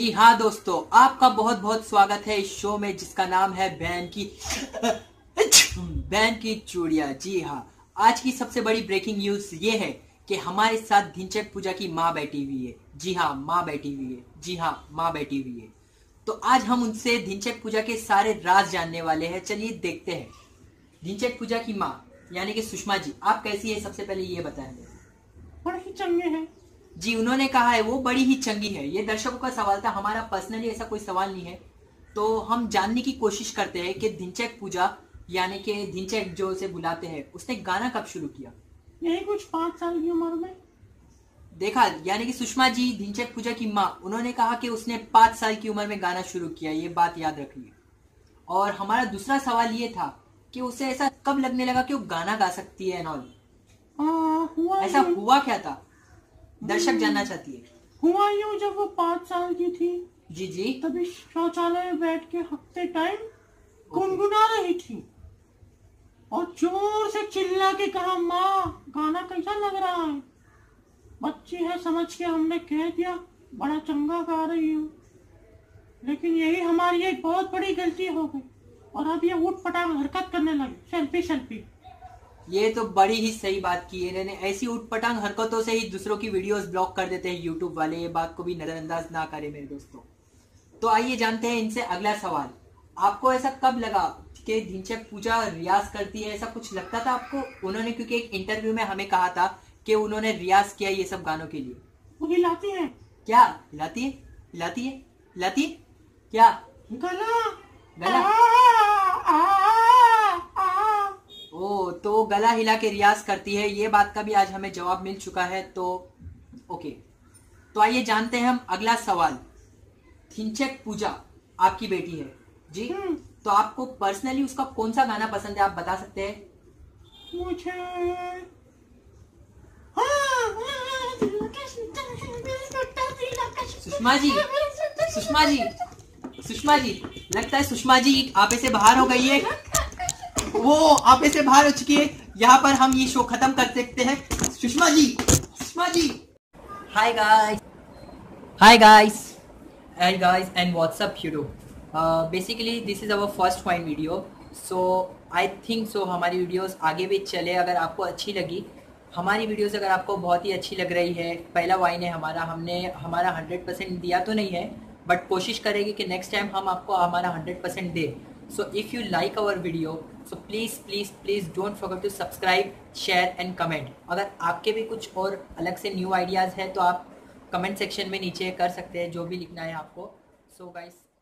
जी हाँ दोस्तों, आपका बहुत बहुत स्वागत है इस शो में जिसका नाम है बहन की चूड़िया। जी हाँ, आज की सबसे बड़ी ब्रेकिंग न्यूज ये है कि हमारे साथ धिंचक पूजा की माँ बैठी हुई है। जी हाँ, माँ बैठी हुई है। जी हाँ, माँ बैठी हुई है। तो आज हम उनसे धिंचक पूजा के सारे राज जानने वाले हैं। चलिए देखते हैं। धिंचक पूजा की माँ यानी कि सुषमा जी, आप कैसी है सबसे पहले ये बताएं। बड़े ही चंगे हैं जी, उन्होंने कहा है वो बड़ी ही चंगी है। ये दर्शकों का सवाल था, हमारा पर्सनली ऐसा कोई सवाल नहीं है। तो हम जानने की कोशिश करते हैं कि धिंचक पूजा यानी कि धिंचक जो उसे बुलाते हैं, उसने गाना कब शुरू किया। यही कुछ 5 साल की उम्र में। देखा, यानी कि सुषमा जी धिंचक पूजा की माँ, उन्होंने कहा कि उसने 5 साल की उम्र में गाना शुरू किया। ये बात याद रखिए। और हमारा दूसरा सवाल ये था कि उसे ऐसा कब लगने लगा कि वो गाना गा सकती है एंड ऑल। ऐसा हुआ क्या था, दर्शक जानना चाहती है। हुआ यूं, जब वो 5 साल की थी जी जी, तभी शौचालय में बैठ के हफ्ते टाइम गुनगुना रही थी और जोर से चिल्ला के कहा, माँ गाना कैसा लग रहा है। बच्ची है समझ के हमने कह दिया बड़ा चंगा गा रही हूँ, लेकिन यही हमारी एक बहुत बड़ी गलती हो गई और अब ये उठ पटांग हरकत करने लगी। Selfie selfie. ये तो बड़ी ही सही बात की है इन्होंने। ऐसी उटपटांग हरकतों से ही दूसरों की वीडियोस ब्लॉक कर देते हैं यूट्यूब वाले। ये बात को भी नजरअंदाज ना करें मेरे दोस्तों। तो आइए जानते हैं इनसे अगला सवाल। आपको ऐसा कब लगा कि धिंचक पूजा रियाज करती है, ऐसा कुछ लगता था आपको। उन्होंने क्योंकि एक इंटरव्यू में हमें कहा था कि उन्होंने रियाज किया ये सब गानों के लिए। वो हिलाती है। क्या हिलाती है? हिलाती है? हिलाती है क्या? गला गला? ओ, तो गला हिला के रियाज करती है। ये बात का भी आज हमें जवाब मिल चुका है। तो ओके, तो आइए जानते हैं हम अगला सवाल। धिंचक पूजा आपकी बेटी है जी, तो आपको पर्सनली उसका कौन सा गाना पसंद है, आप बता सकते हैं। मुझे सुषमा जी, सुषमा जी, सुषमा जी, लगता है सुषमा जी आपे से बाहर हो गई है। वो आपे से बाहर हो चुकी है। यहाँ पर हम ये शो खत्म कर सकते हैं। Sushma ji, Sushma ji. Hi guys, hi guys, hi guys and what's up YouTube. Basically this is our first vine video, so I think so हमारी वीडियोस आगे भी चले। अगर आपको अच्छी लगी हमारी वीडियोस, अगर आपको बहुत ही अच्छी लग रही है, पहला वाइन है हमारा, हमने हमारा 100% दिया तो नहीं है, बट कोशिश करेंगे कि नेक्स्ट टाइम हम आपको हमारा 100% दे। So if you like our video, so please don't forget to subscribe, share and comment. अगर आपके भी कुछ और अलग से न्यू आइडियाज़ है तो आप कमेंट सेक्शन में नीचे कर सकते हैं जो भी लिखना है आपको। So guys,